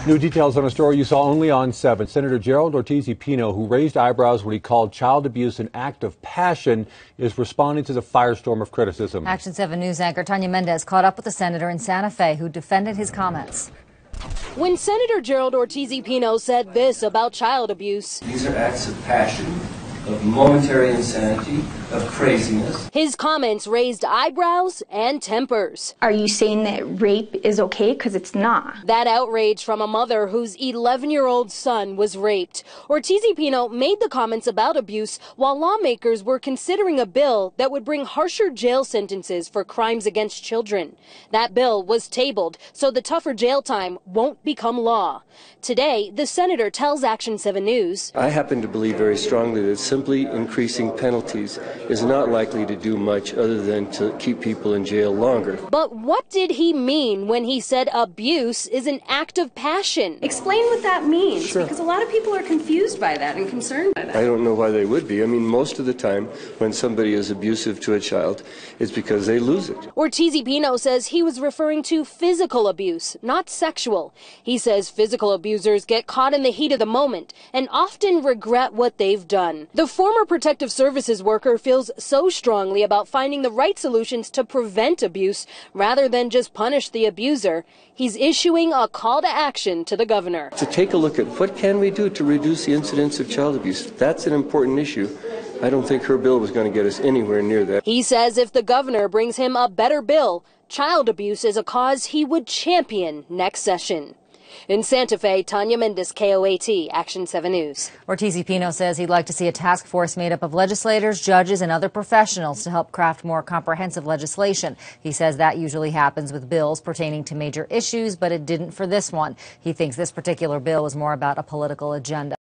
New details on a story you saw only on 7. Senator Gerald Ortiz y Pino, who raised eyebrows when he called child abuse an act of passion, is responding to the firestorm of criticism. Action 7 News anchor Tanya Mendez caught up with the senator in Santa Fe who defended his comments. When Senator Gerald Ortiz y Pino said this about child abuse, these are acts of passion, of momentary insanity, of craziness. His comments raised eyebrows and tempers. Are you saying that rape is okay? Because it's not. That outrage from a mother whose 11-year-old son was raped. Ortiz y Pino made the comments about abuse while lawmakers were considering a bill that would bring harsher jail sentences for crimes against children. That bill was tabled so the tougher jail time won't become law. Today, the senator tells Action 7 News, I happen to believe very strongly that simply increasing penalties is not likely to do much other than to keep people in jail longer. But what did he mean when he said abuse is an act of passion? Explain what that means, Sure. Because a lot of people are confused by that and concerned by that. I don't know why they would be. I mean, most of the time when somebody is abusive to a child, it's because they lose it. Ortiz y Pino says he was referring to physical abuse, not sexual. He says physical abusers get caught in the heat of the moment and often regret what they've done. The former protective services worker feels so strongly about finding the right solutions to prevent abuse rather than just punish the abuser. He's issuing a call to action to the governor. To take a look at what can we do to reduce the incidence of child abuse. That's an important issue. I don't think her bill was going to get us anywhere near that. He says if the governor brings him a better bill, child abuse is a cause he would champion next session. In Santa Fe, Tanya Mendez, KOAT, Action 7 News. Ortiz y Pino says he'd like to see a task force made up of legislators, judges, and other professionals to help craft more comprehensive legislation. He says that usually happens with bills pertaining to major issues, but it didn't for this one. He thinks this particular bill was more about a political agenda.